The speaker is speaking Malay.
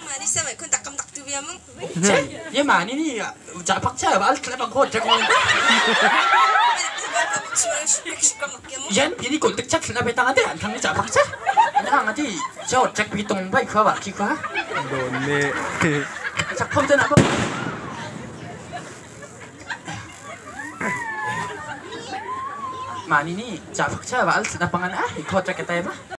Manisa mai kun takam tak tu biar mung. Ya mana ni cak paksa bal kelapa kau cak kau. Yan ini kau tak cak kelapa tangan dia, thằng này cak paksa. Nah nanti jauh cak pitung baik kau balik kau. Done. Cak pom tu nak apa? Mana ni cak paksa bal lapangan kau cak kata apa?